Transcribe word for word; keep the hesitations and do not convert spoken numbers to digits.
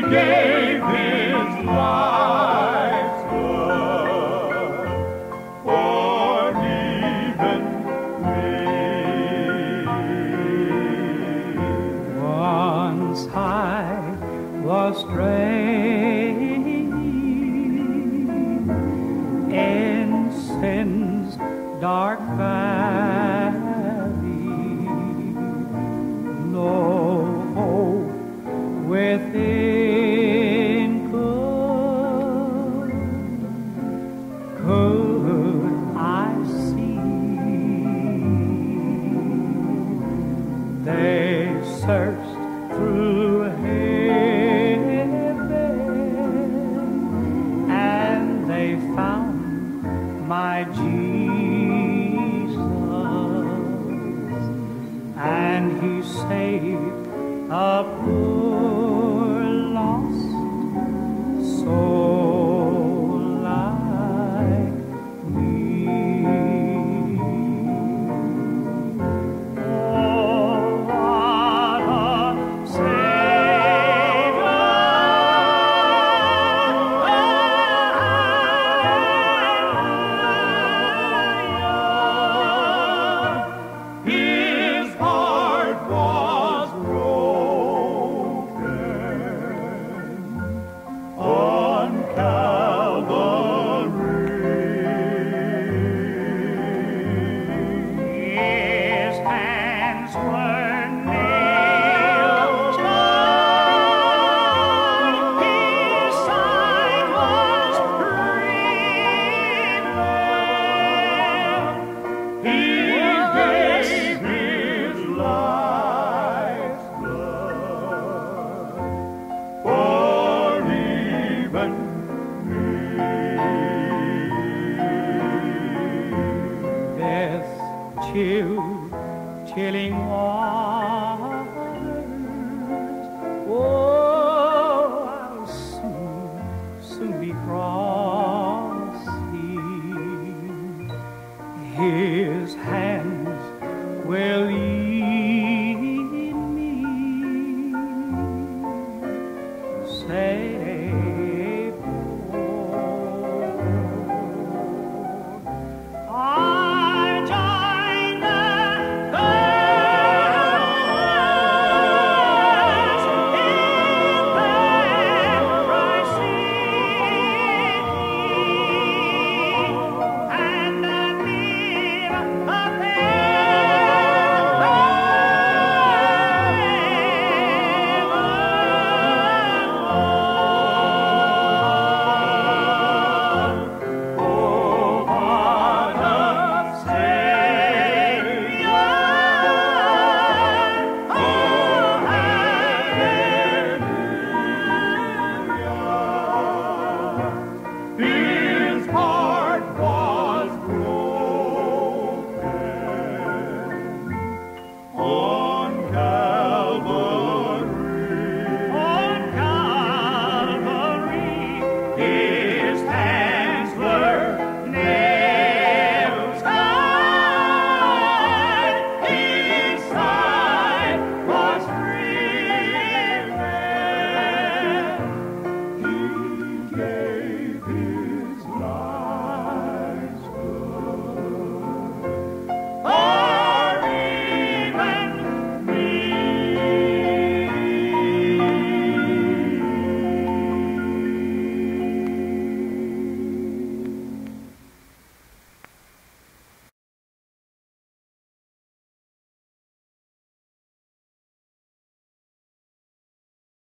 gave his life's blood for even me. Once I was straying in sin's dark valley, no hope within could, could I see. They searched through heaven and they found my Jesus, and he saved a poor lost soul like me. Oh, what a Savior His heart was broken on Calvary. His hands were nailed to, his side was revealed. He gave his life's blood for even me. Death chill, chilling waters. Oh, I'll soon, soon be crossing. His hands will lead me safe